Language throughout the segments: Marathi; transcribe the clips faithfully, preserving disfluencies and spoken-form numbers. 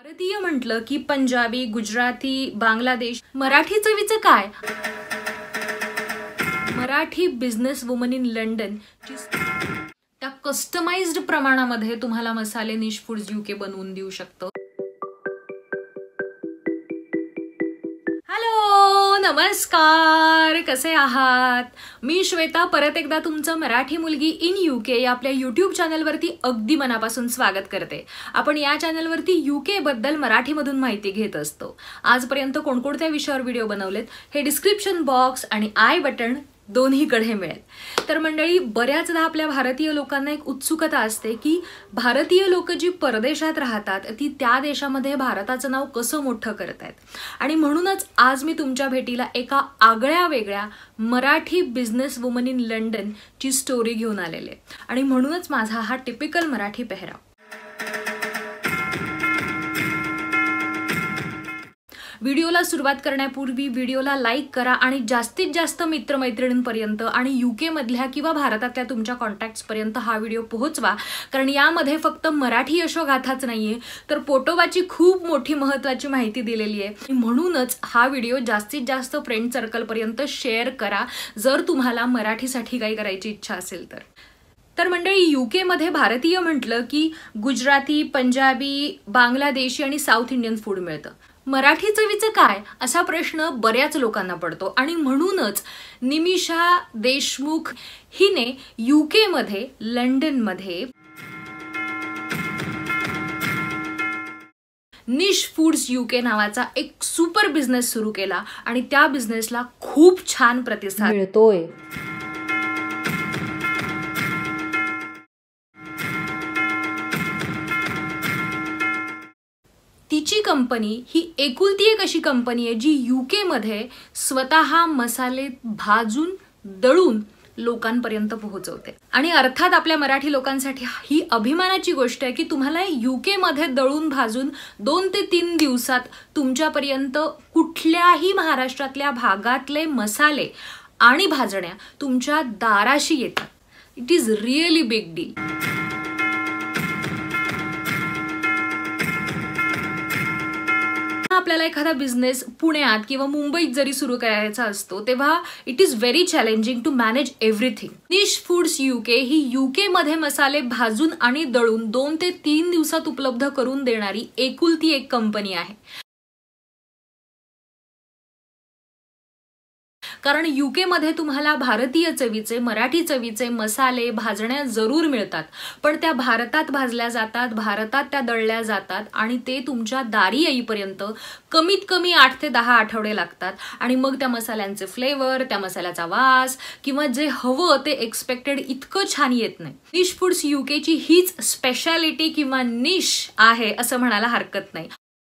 भारतीय म्हटलं की पंजाबी, गुजराती, बांगलादेश, मराठी चवीचं काय? Marathi business woman in London त्या कस्टमाइज्ड प्रमाणामध्ये तुम्हाला मसाले निश फूड्स यूके बनवून देऊ शकतो। हॅलो, नमस्कार, कसे आहात? मी श्वेता परत एकदा तुमचं मराठी मुलगी इन यूके या आपल्या यूट्यूब चॅनलवरती अगदी मनापासून स्वागत करते। आपण या चॅनलवरती यूके बद्दल मराठीमधून माहिती घेत असतो। आजपर्यंत कोणकोणत्या विषयावर व्हिडिओ बनवलेत हे डिस्क्रिप्शन बॉक्स आणि आय बटन दोन्हीकडे मिळेल। तर मंडळी, बऱ्याचदा आपल्या भारतीय लोकांना एक उत्सुकता असते की भारतीय लोक जी परदेशात राहतात ती त्या देशामध्ये भारताचं नाव कसं मोठं करतायत, आणि म्हणूनच आज मी तुमच्या भेटीला एका आगळ्या वेगळ्या Marathi business woman in London ची स्टोरी घेऊन आलेले, आणि म्हणूनच माझा हा टिपिकल मराठी पेहराव। व्हिडिओला सुरुवात करण्यापूर्वी व्हिडिओला लाईक करा आणि जास्तीत जास्त मित्रमैत्रिणींपर्यंत आणि यूके मधल्या किंवा भारतातल्या तुमच्या कॉन्टॅक्ट्सपर्यंत हा व्हिडिओ पोहोचवा, कारण यामध्ये फक्त मराठी यशोगाथाच नाहीये तर पोटोबाची खूप मोठी महत्त्वाची माहिती दिलेली आहे। म्हणूनच हा व्हिडिओ जास्तीत जास्त फ्रेंड सर्कलपर्यंत शेअर करा जर तुम्हाला मराठीसाठी काही करायची इच्छा असेल तर। तर मंडळी, यूके मध्ये भारतीय म्हटलं की गुजराती, पंजाबी, बांगलादेशी आणि साऊथ इंडियन फूड मिळतं। मराठी चवीचं काय असा प्रश्न बऱ्याच लोकांना पडतो, आणि म्हणूनच निमिषा देशमुख हिने यूके मध्ये लंडन मध्ये निश फूड्स यूके नावाचा एक सुपर बिझनेस सुरू केला आणि त्या बिझनेसला खूप छान प्रतिसाद मिळतोय। तिची कंपनी ही एकुलती एक अशी कंपनी आहे जी यूके मध्ये स्वतः मसाले भाजून दळून लोकांपर्यंत पोहोचवते। आणि अर्थात आपल्या मराठी लोकांसाठी ही अभिमानाची गोष्ट आहे की तुम्हाला यूके मध्ये दळून भाजून दोन ते तीन दिवसात तुमच्यापर्यंत कुठल्याही महाराष्ट्रातल्या भागातले मसाले आणि भाजण्या तुमच्या दाराशी येतात। It is really big deal. आपल्याला एखादा बिझनेस पुण्यात किंवा मुंबईत जरी सुरू करायचा असतो तेव्हा it is very challenging to manage everything. Nish Foods UK ही यूके मध्ये मसाले भाजून आणि दळून दोन ते तीन दिवसात उपलब्ध करून देणारी एकुलती एक कंपनी आहे। कारण यूके मध्ये तुम्हाला भारतीय चवीचे, मराठी चवीचे मसाले भाजण्या जरूर मिळतात, पण त्या भारतात भाजल्या जातात, भारतात त्या दळल्या जातात आणि ते तुमच्या दारी येईपर्यंत कमीत कमी आठ ते दहा आठवडे लागतात। आणि मग त्या मसाल्यांचे फ्लेवर, त्या मसाल्याचा वास किंवा जे हवं ते एक्सपेक्टेड इतकं छान येत नाही। निश फूड्स यूकेची हीच स्पेशालिटी किंवा निश आहे असं म्हणायला हरकत नाही।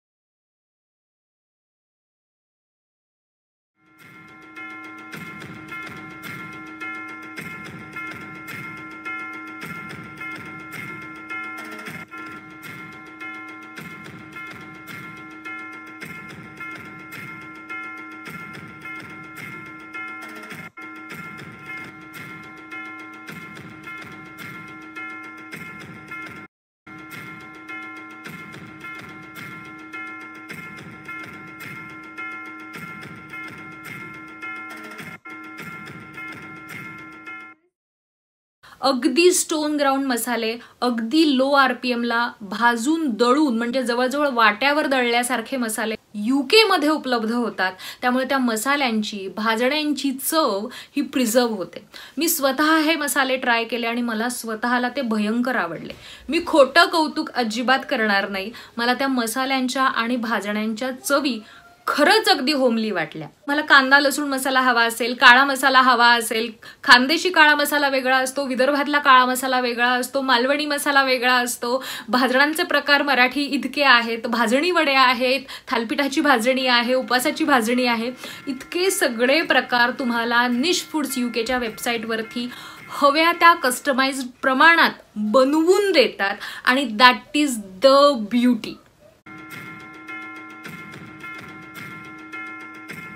अगदी स्टोन ग्राउंड मसाले अगदी लो आरपीएम ला भाजून दळून म्हणजे जवळजवळ वाट्यावर दळल्यासारखे मसाले यूके मध्ये उपलब्ध होतात। त्यामुळे त्या मसाल्यांची, भाजण्यांची चव ही प्रिझर्व होते। मी स्वतः हे मसाले ट्राय केले आणि मला स्वतःला ते भयंकर आवडले। मी खोटं कौतुक अजिबात करणार नाही, मला त्या मसाल्यांच्या आणि भाजण्यांच्या चवी खरंच अगदी होमली वाटल्या। मला कांदा लसूण मसाला हवा असेल, काळा मसाला हवा असेल, खानदेशी काळा मसाला वेगळा असतो, विदर्भातला काळा मसाला वेगळा असतो, मालवणी मसाला वेगळा असतो, भाजण्यांचे प्रकार मराठी इतके आहेत, भाजणी वड्या आहेत, थालपिठाची भाजणी आहे, उपवासाची भाजणी आहे, इतके सगळे प्रकार तुम्हाला निश फूड्स यूकेच्या वेबसाईटवरती हव्या त्या कस्टमाइज्ड प्रमाणात बनवून देतात, आणि दॅट इज द ब्युटी।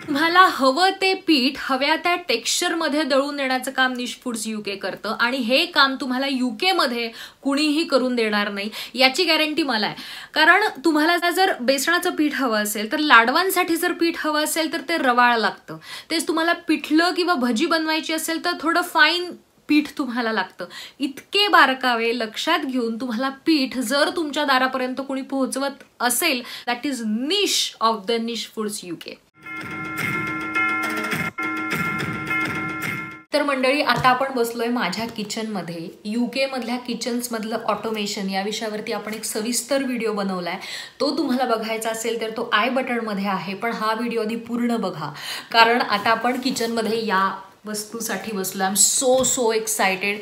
तुम्हाला हवं ते पीठ हव्या त्या टेक्स्चरमध्ये दळून देण्याचं काम निश फूड्स यूके करतं आणि हे काम तुम्हाला यूके मध्ये कुणीही करून देणार नाही याची गॅरंटी मला आहे. कारण तुम्हाला जर बेसनाचं पीठ हवं असेल तर लाडवांसाठी जर पीठ हवं असेल तर ते रवाळ लागतं. तेच तुम्हाला पिठलं किंवा भजी बनवायची असेल तर थोडं फाईन पीठ तुम्हाला लागतं. इतके बारकावे लक्षात घेऊन तुम्हाला पीठ जर तुमच्या दारापर्यंत कोणी पोहोचवत असेल, that is niche of the Nish Foods UK. तर मंडळी, आता आपण बसलोय माझ्या किचनमध्ये. यूके मधल्या किचन्स मधलं ऑटोमेशन या विषयावरती आपण एक सविस्तर व्हिडिओ बनवलाय. तो तुम्हाला बघायचा असेल तर तो आय बटन मध्ये आहे, पण हा व्हिडिओ आधी पूर्ण बघा, कारण आता आपण किचनमध्ये या वस्तूसाठी बसलो. I am so so excited.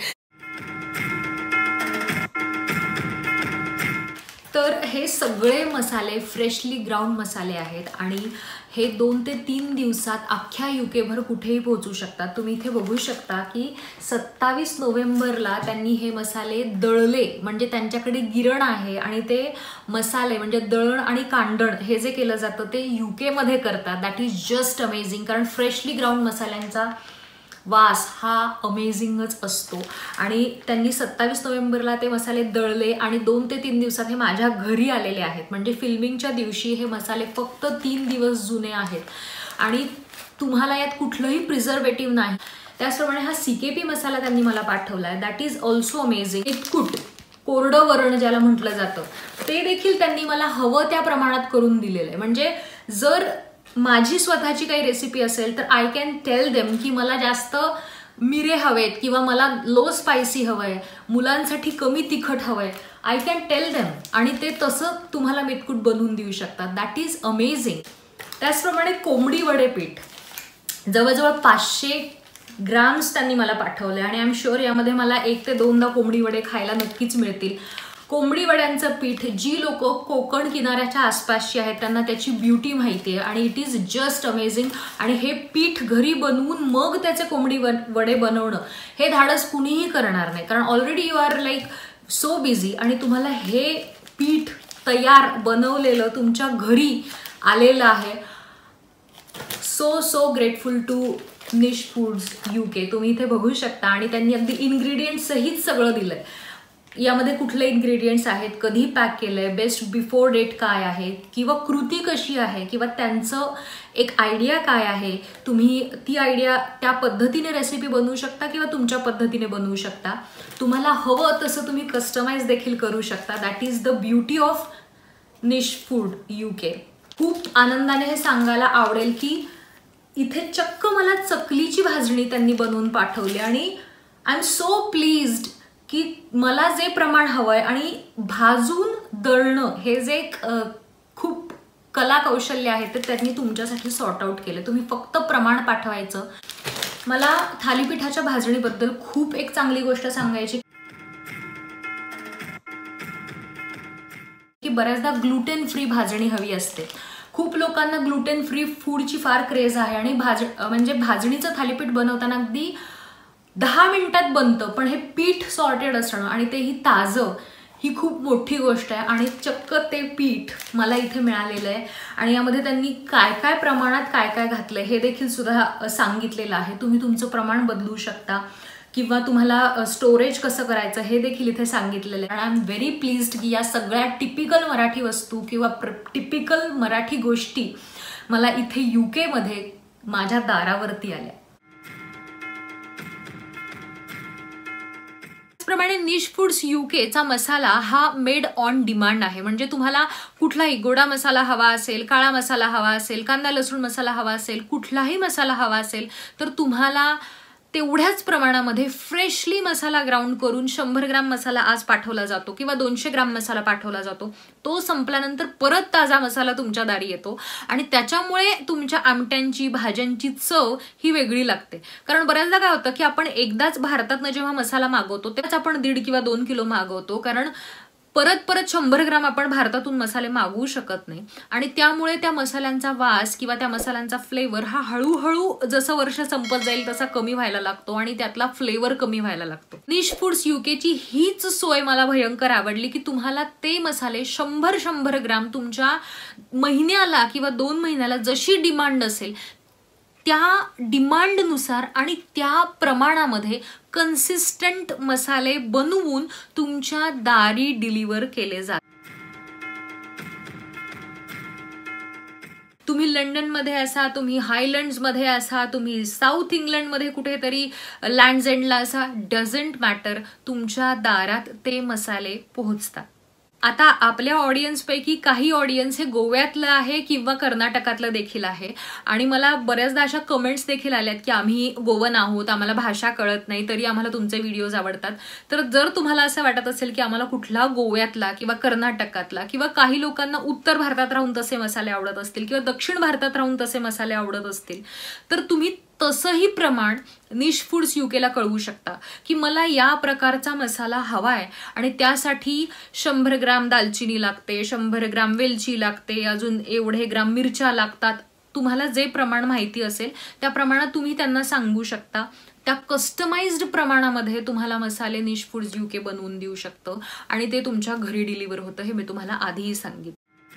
तर हे सगळे मसाले फ्रेशली ग्राउंड मसाले आहेत आणि हे दोन ते तीन दिवसात अख्ख्या यूकेभर कुठेही पोहोचू शकतात. तुम्ही इथे बघू शकता की सत्तावीस नोव्हेंबरला त्यांनी हे मसाले दळले, म्हणजे त्यांच्याकडे गिरण आहे आणि ते मसाले म्हणजे दळण आणि कांडण हे जे केलं जातं ते यूकेमध्ये करतात. दॅट इज जस्ट अमेझिंग, कारण फ्रेशली ग्राउंड मसाल्यांचा वास हा अमेझिंगच असतो. आणि त्यांनी सत्तावीस नोव्हेंबरला ते मसाले दळले आणि दोन ते तीन दिवसात हे माझ्या घरी आलेले आहेत. म्हणजे फिल्मिंगच्या दिवशी हे मसाले फक्त तीन दिवस जुने आहेत आणि तुम्हाला यात कुठलंही प्रिझर्वेटिव्ह नाही. त्याचप्रमाणे हा सीकेपी मसाला त्यांनी मला पाठवला आहे. That is also amazing. इतकुट कोरडं वरण ज्याला म्हटलं जातं ते देखील त्यांनी मला हवं त्या प्रमाणात करून दिलेलं आहे. म्हणजे जर माझी स्वतःची काही रेसिपी असेल तर आय कॅन टेल देम की मला जास्त मिरे हवेत किंवा मला लो स्पायसी हवंय, मुलांसाठी कमी तिखट हवंय, आय कॅन टेल देम आणि ते तसं तुम्हाला मेतकूट बनवून देऊ शकतात. That is amazing. त्याचप्रमाणे कोंबडी वडे पीठ जवळजवळ पाचशे ग्राम्स त्यांनी मला पाठवले आणि आय एम शुअर यामध्ये मला एक ते दोनदा कोंबडी वडे खायला नक्कीच मिळतील. कोंबडी वड्यांचं पीठ जी लोक कोकण किनाऱ्याच्या आसपासची आहेत त्यांना त्याची ब्युटी माहिती आहे आणि इट इज जस्ट अमेझिंग. आणि हे पीठ घरी बनवून मग त्याचे कोंबडी वडे बनवणं हे धाडस कुणीही करणार नाही, कारण already you are like so busy आणि तुम्हाला हे पीठ तयार बनवलेलं तुमच्या घरी आलेलं आहे. So so grateful to Nish Foods UK. तुम्ही इथे बघू शकता आणि त्यांनी अगदी इन्ग्रेडियंट सहित सगळं दिलंय. यामध्ये कुठले इन्ग्रेडियंट्स आहेत, कधी पॅक केलंय, बेस्ट बिफोर डेट काय आहे किंवा कृती कशी आहे किंवा त्यांचं एक आयडिया काय आहे. तुम्ही ती आयडिया त्या पद्धतीने रेसिपी बनवू शकता किंवा तुमच्या पद्धतीने बनवू शकता. तुम्हाला हवं तसं तुम्ही कस्टमाइज देखील करू शकता. That is the beauty of Nish Food UK. खूप आनंदाने हे सांगायला आवडेल की इथे चक्क मला चकलीची भाजणी त्यांनी बनवून पाठवली आणि आय एम सो प्लीज्ड की मला जे प्रमाण हवंय आणि भाजून दळणं हे जे खूप कला कौशल्य आहे ते त्यांनी तुमच्यासाठी सॉर्ट आउट केले. तुम्ही फक्त प्रमाण पाठवायचं. मला थालीपीठाच्या भाजणीबद्दल खूप एक चांगली गोष्ट सांगायची की बऱ्याचदा ग्लुटेन फ्री भाजणी हवी असते. खूप लोकांना ग्लुटेन फ्री फूडची फार क्रेज आहे आणि भाज म्हणजे भाजणीचं थालीपीठ बनवताना अगदी दहा मिनिटात बनतं, पण हे पीठ सॉर्टेड असणं आणि तेही ताजं ही खूप मोठी गोष्ट आहे. आणि चक्क ते पीठ मला इथे मिळालेलं आहे आणि यामध्ये त्यांनी काय काय प्रमाणात काय काय घातलंय हे देखील सुद्धा सांगितलेलं आहे. तुम्ही तुमचं प्रमाण बदलू शकता किंवा तुम्हाला स्टोरेज कसं करायचं हे देखील इथे सांगितलेलं आहे. आणि आय एम व्हेरी प्लीज्ड की या सगळ्या टिपिकल मराठी वस्तू किंवा टिपिकल मराठी गोष्टी मला इथे यूकेमध्ये माझ्या दारावरती आल्या. त्याचप्रमाणे निश फूड्स यूकेचा मसाला हा मेड ऑन डिमांड आहे. म्हणजे तुम्हाला कुठलाही गोडा मसाला हवा असेल, काळा मसाला हवा असेल, कांदा लसूण मसाला हवा असेल, कुठलाही मसाला हवा असेल तर तुम्हाला तेवढ्याच प्रमाणामध्ये फ्रेशली मसाला ग्राउंड करून शंभर ग्राम मसाला आज पाठवला जातो किंवा दोनशे ग्राम मसाला पाठवला जातो. तो संपल्यानंतर परत ताजा मसाला तुमच्या दारी येतो आणि त्याच्यामुळे तुमच्या आमट्यांची भाज्यांची चव ही वेगळी लागते. कारण बऱ्याचदा काय होतं की आपण एकदाच भारतातनं जेव्हा मसाला मागवतो तेव्हाच आपण दीड किंवा दोन किलो मागवतो, कारण परत परत शंभर ग्राम आपण भारतातून मसाले मागवू शकत नाही आणि त्यामुळे त्या मसाल्यांचा वास किंवा त्या मसाल्यांचा फ्लेवर हा हळूहळू जसं वर्ष संपत जाईल तसा कमी व्हायला लागतो आणि त्यातला फ्लेवर कमी व्हायला लागतो. निश फूड्स यूकेची हीच सोय मला भयंकर आवडली की तुम्हाला ते मसाले शंभर शंभर ग्राम तुमच्या महिन्याला किंवा दोन महिन्याला जशी डिमांड असेल त्या डिमांडनुसार आणि त्या प्रमाणामध्ये कन्सिस्टंट मसाले बनवून तुमच्या दारी डिलिव्हर केले जातात. तुम्ही लंडनमध्ये असा, तुम्ही हायलँड्समध्ये असा, तुम्ही साऊथ इंग्लंडमध्ये कुठेतरी लँड्स एंडला असा, डझंट मॅटर, तुमच्या दारात ते मसाले पोहोचतात. आता आपल्या ऑडियन्सपैकी काही ऑडियन्स हे गोव्यातलं आहे किंवा कर्नाटकातलं देखील आहे आणि मला बऱ्याचदा अशा कमेंट्स देखील आल्यात की आम्ही गोवन आहोत, आम्हाला भाषा कळत नाही, तरी आम्हाला तुमचे व्हिडिओज आवडतात. तर जर तुम्हाला असं वाटत असेल की आम्हाला कुठला गोव्यातला किंवा कर्नाटकातला किंवा काही लोकांना उत्तर भारतात राहून तसे मसाले आवडत असतील किंवा दक्षिण भारतात राहून तसे मसाले आवडत असतील, तर तुम्ही तसंही प्रमाण निश फूड्स यूकेला कळवू शकता की मला या प्रकारचा मसाला हवाय आणि त्यासाठी शंभर ग्राम दालचिनी लागते, शंभर ग्राम वेलची लागते, अजून एवढे ग्राम मिरच्या लागतात. तुम्हाला जे प्रमाण माहिती असेल त्या प्रमाणात तुम्ही त्यांना सांगू शकता. त्या कस्टमाइज्ड प्रमाणामध्ये तुम्हाला मसाले निश फूड्स यूके बनवून देऊ शकतं आणि ते तुमच्या घरी डिलिव्हर होतं, हे मी तुम्हाला आधीही सांगितलं.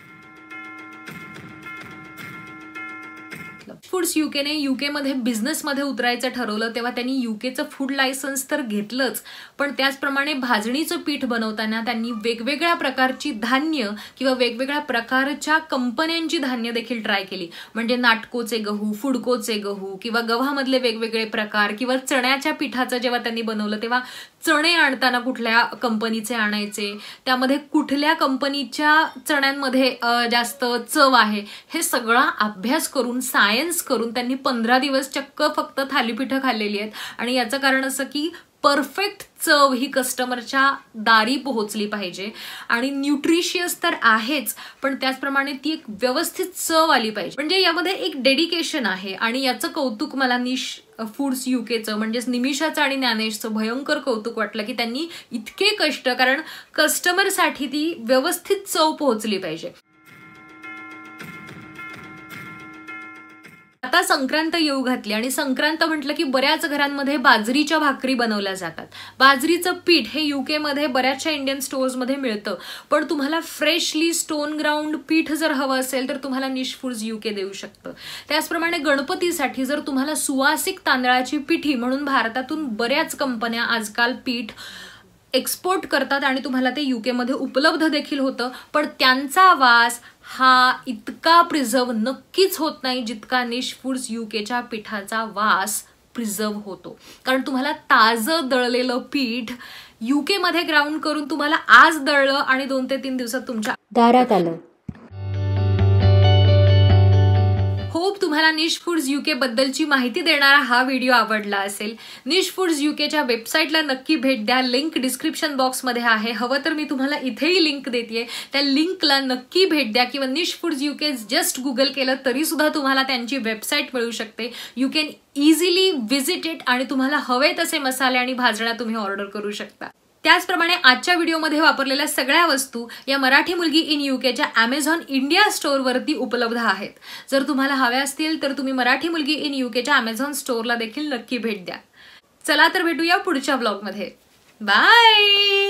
फूड्स यूकेने यूकेमध्ये बिझनेसमध्ये उतरायचं ठरवलं तेव्हा त्यांनी यूकेचं फूड लायसन्स तर घेतलंच, पण त्याचप्रमाणे भाजणीचं पीठ बनवताना त्यांनी वेगवेगळ्या प्रकारची धान्य किंवा वेगवेगळ्या प्रकारच्या कंपन्यांची धान्य देखील ट्राय केली. म्हणजे नाटकोचे गहू, फुडकोचे गहू किंवा गव्हामधले वेगवेगळे प्रकार किंवा चण्याच्या पिठाचं जेव्हा त्यांनी बनवलं तेव्हा चणे आणताना कुठल्या कंपनीचे आणायचे, त्यामध्ये कुठल्या कंपनीच्या चण्यांमध्ये जास्त चव आहे, हे सगळा अभ्यास करून सायन्स करून त्यांनी पंधरा दिवस चक्क फक्त थालीपीठं खाल्लेली आहेत. आणि याचं कारण असं की परफेक्ट चव ही कस्टमरच्या दारी पोहोचली पाहिजे आणि न्यूट्रिशियस तर आहेच, पण त्याचप्रमाणे ती एक व्यवस्थित चव आली पाहिजे. म्हणजे यामध्ये एक डेडिकेशन आहे आणि याचं कौतुक मला निश फूड्स यूकेचं म्हणजेच निमिषाचं आणि ज्ञानेशचं भयंकर कौतुक वाटलं की त्यांनी इतके कष्ट, कारण कस्टमरसाठी ती व्यवस्थित चव पोहोचली पाहिजे. आता संक्रांत येऊ घातली आणि संक्रांत म्हटलं की बऱ्याच घरांमध्ये बाजरीच्या भाकरी बनवल्या जातात. बाजरीचं पीठ हे यूकेमध्ये बऱ्याचशा इंडियन स्टोअर्समध्ये मिळतं, पण तुम्हाला फ्रेशली स्टोन ग्राउंड पीठ जर हवं असेल तर तुम्हाला निश फूड्स यूके देऊ शकतं. त्याचप्रमाणे गणपतीसाठी जर तुम्हाला सुवासिक तांदळाची पिठी म्हणून भारतातून बऱ्याच कंपन्या आजकाल पीठ एक्सपोर्ट करतात आणि तुम्हाला ते यूकेमध्ये उपलब्ध देखील होतं, पण त्यांचा वास हा इतका प्रिझर्व नक्कीच होत नाही जितका निश फूड्स यूकेच्या पिठाचा वास प्रिझर्व होतो. कारण तुम्हाला ताजं दळलेलं पीठ यूकेमध्ये ग्राउंड करून तुम्हाला आज दळलं आणि दोन ते तीन दिवसात तुमच्या दारात आलं. होप तुम्हाला निश फूड्स यूके बद्दलची माहिती देणारा हा व्हिडिओ आवडला असेल. निश फूड्स यूकेच्या वेबसाईटला नक्की भेट द्या, लिंक डिस्क्रिप्शन बॉक्समध्ये आहे. हवं तर मी तुम्हाला इथेही लिंक देते, त्या लिंकला नक्की भेट द्या किंवा Nish Foods UK just Google केलं तरी सुद्धा तुम्हाला त्यांची वेबसाईट मिळू शकते. You can easily visit it आणि तुम्हाला हवे तसे मसाले आणि भाजण्या तुम्ही ऑर्डर करू शकता. त्याचप्रमाणे आजच्या व्हिडिओमध्ये वापरलेल्या सगळ्या वस्तू या मराठी मुलगी इन यूकेच्या अमेझॉन इंडिया स्टोअरवरती उपलब्ध आहेत. जर तुम्हाला हव्या असतील तर तुम्ही मराठी मुलगी इन यूकेच्या अमेझॉन स्टोअरला देखील नक्की भेट द्या. चला तर भेटूया पुढच्या ब्लॉगमध्ये. बाय.